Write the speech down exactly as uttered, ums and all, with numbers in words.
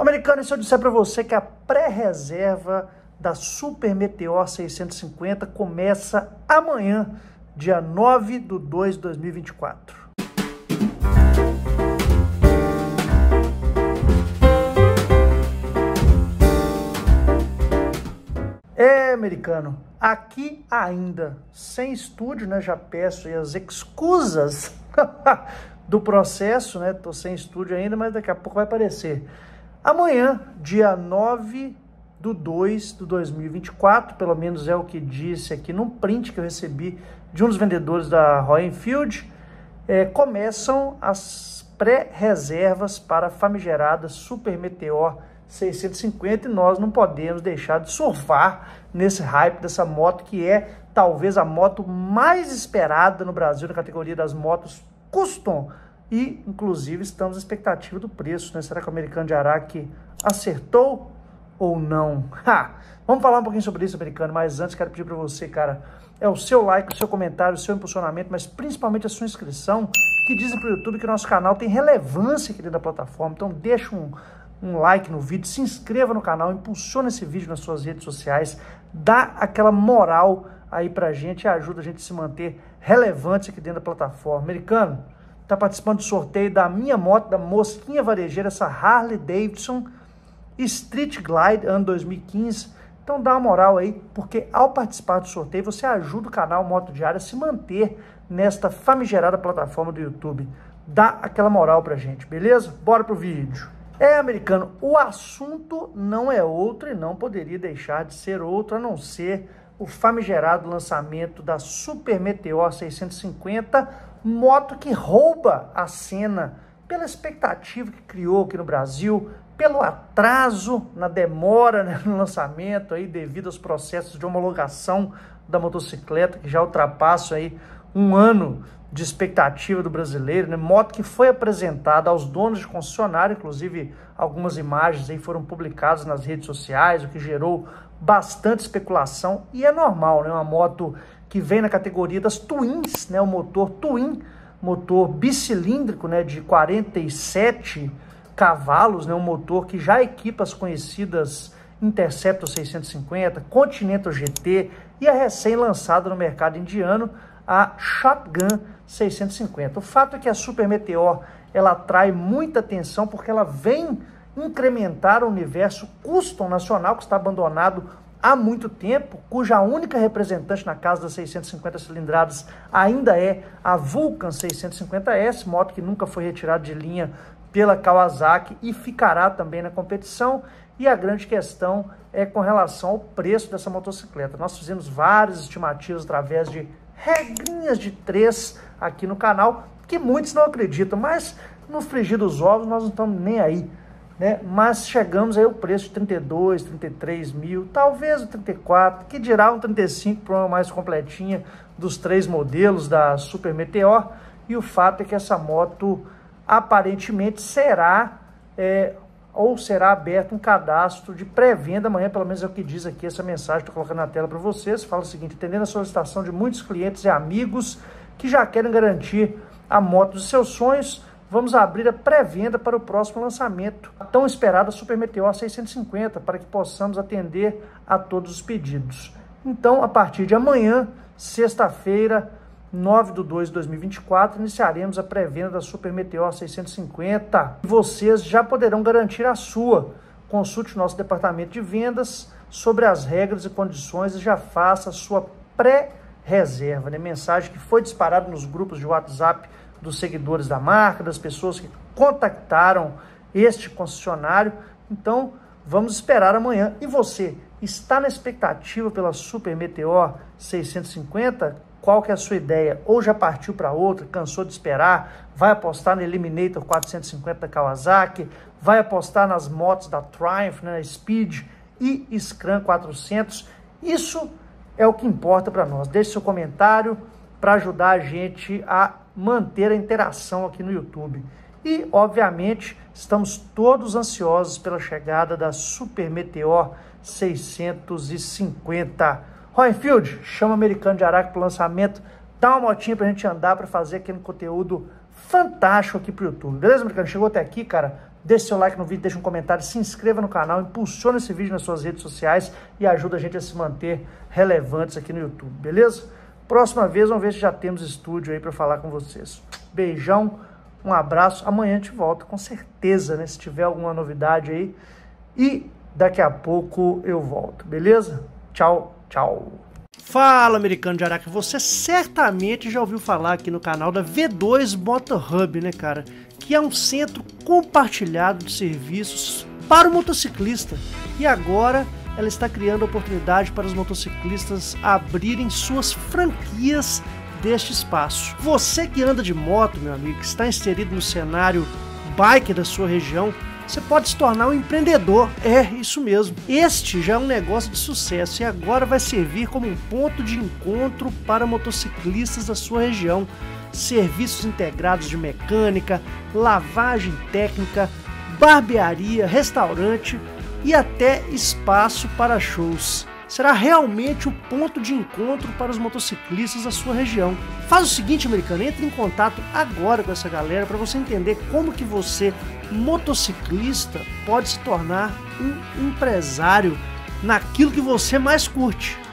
Americano, e se eu disser para você que a pré-reserva da Super Meteor seiscentos e cinquenta começa amanhã, dia nove de dois de dois mil e vinte e quatro. É, americano, aqui ainda sem estúdio, né? Já peço aí as excusas do processo, né? Tô sem estúdio ainda, mas daqui a pouco vai aparecer. Amanhã, dia nove de dois de dois mil e vinte e quatro, pelo menos é o que disse aqui num print que eu recebi de um dos vendedores da Royal Enfield, é, começam as pré-reservas para a famigerada Super Meteor seiscentos e cinquenta e nós não podemos deixar de surfar nesse hype dessa moto que é talvez a moto mais esperada no Brasil na categoria das motos custom. E, inclusive, estamos na expectativa do preço, né? Será que o Americano de Araque acertou ou não? Ha! Vamos falar um pouquinho sobre isso, americano, mas antes quero pedir para você, cara, é o seu like, o seu comentário, o seu impulsionamento, mas principalmente a sua inscrição, que dizem para o YouTube que o nosso canal tem relevância aqui dentro da plataforma. Então deixa um, um like no vídeo, se inscreva no canal, impulsiona esse vídeo nas suas redes sociais, dá aquela moral aí pra gente e ajuda a gente a se manter relevante aqui dentro da plataforma. Americano, tá participando do sorteio da minha moto, da Mosquinha Varejeira, essa Harley Davidson Street Glide, ano dois mil e quinze. Então dá uma moral aí, porque ao participar do sorteio, você ajuda o canal Moto Diário a se manter nesta famigerada plataforma do YouTube. Dá aquela moral pra gente, beleza? Bora pro vídeo. É, americano, o assunto não é outro e não poderia deixar de ser outro, a não ser o famigerado lançamento da Super Meteor seiscentos e cinquenta, moto que rouba a cena pela expectativa que criou aqui no Brasil, pelo atraso na demora, né, no lançamento aí devido aos processos de homologação da motocicleta que já ultrapassam aí um ano de expectativa do brasileiro, né? Moto que foi apresentada aos donos de concessionária, inclusive algumas imagens aí foram publicadas nas redes sociais, o que gerou bastante especulação, e é normal, né? Uma moto que vem na categoria das Twins, né? O motor Twin, motor bicilíndrico, né? De quarenta e sete cavalos, né? Um motor que já equipa as conhecidas Interceptor seiscentos e cinquenta, Continental G T e a recém-lançada no mercado indiano, a Shotgun seiscentos e cinquenta. O fato é que a Super Meteor ela atrai muita atenção porque ela vem incrementar o universo custom nacional que está abandonado há muito tempo, cuja única representante na casa das seiscentos e cinquenta cilindradas ainda é a Vulcan seiscentos e cinquenta S, moto que nunca foi retirada de linha pela Kawasaki e ficará também na competição. E a grande questão é com relação ao preço dessa motocicleta. Nós fizemos várias estimativas através de regrinhas de três aqui no canal, que muitos não acreditam, mas no frigir dos ovos nós não estamos nem aí, né? Mas chegamos aí ao preço de trinta e dois, trinta e três mil, talvez o trinta e quatro, que dirá um trinta e cinco para uma mais completinha dos três modelos da Super Meteor. E o fato é que essa moto aparentemente será é, ou será aberto um cadastro de pré-venda amanhã, pelo menos é o que diz aqui essa mensagem que estou colocando na tela para vocês. Fala o seguinte: atendendo a solicitação de muitos clientes e amigos que já querem garantir a moto dos seus sonhos, vamos abrir a pré-venda para o próximo lançamento, a tão esperada Super Meteor seiscentos e cinquenta, para que possamos atender a todos os pedidos. Então, a partir de amanhã, sexta-feira, nove de dois de dois mil e vinte e quatro, iniciaremos a pré-venda da Super Meteor seiscentos e cinquenta. Vocês já poderão garantir a sua. Consulte o nosso departamento de vendas sobre as regras e condições e já faça a sua pré-reserva, né? Mensagem que foi disparada nos grupos de WhatsApp dos seguidores da marca, das pessoas que contactaram este concessionário. Então, vamos esperar amanhã. E você, está na expectativa pela Super Meteor seiscentos e cinquenta? Qual que é a sua ideia? Ou já partiu para outra, cansou de esperar, vai apostar no Eliminator quatrocentos e cinquenta da Kawasaki, vai apostar nas motos da Triumph, né, Speed e Scram quatrocentos? Isso é o que importa para nós. Deixe seu comentário para ajudar a gente a manter a interação aqui no YouTube. E, obviamente, estamos todos ansiosos pela chegada da Super Meteor seiscentos e cinquenta. Royal Enfield, chama o Americano de Araque para o lançamento, dá uma motinha para a gente andar, para fazer aquele conteúdo fantástico aqui para o YouTube. Beleza, americano? Chegou até aqui, cara? deixe seu like no vídeo, deixe um comentário, se inscreva no canal, impulsione esse vídeo nas suas redes sociais e ajuda a gente a se manter relevantes aqui no YouTube, beleza? Próxima vez, vamos ver se já temos estúdio aí para falar com vocês. Beijão, um abraço, amanhã a gente volta com certeza, né? Se tiver alguma novidade aí. E daqui a pouco eu volto, beleza? Tchau, tchau. Fala, americano de Araque, você certamente já ouviu falar aqui no canal da V dois Motorhub, né, cara? Que é um centro compartilhado de serviços para o motociclista. E agora ela está criando oportunidade para os motociclistas abrirem suas franquias deste espaço. Você que anda de moto, meu amigo, que está inserido no cenário bike da sua região, você pode se tornar um empreendedor. É, isso mesmo. Este já é um negócio de sucesso e agora vai servir como um ponto de encontro para motociclistas da sua região. Serviços integrados de mecânica, lavagem técnica, barbearia, restaurante e até espaço para shows. Será realmente o ponto de encontro para os motociclistas da sua região. Faz o seguinte, americano, entre em contato agora com essa galera para você entender como que você, motociclista, pode se tornar um empresário naquilo que você mais curte.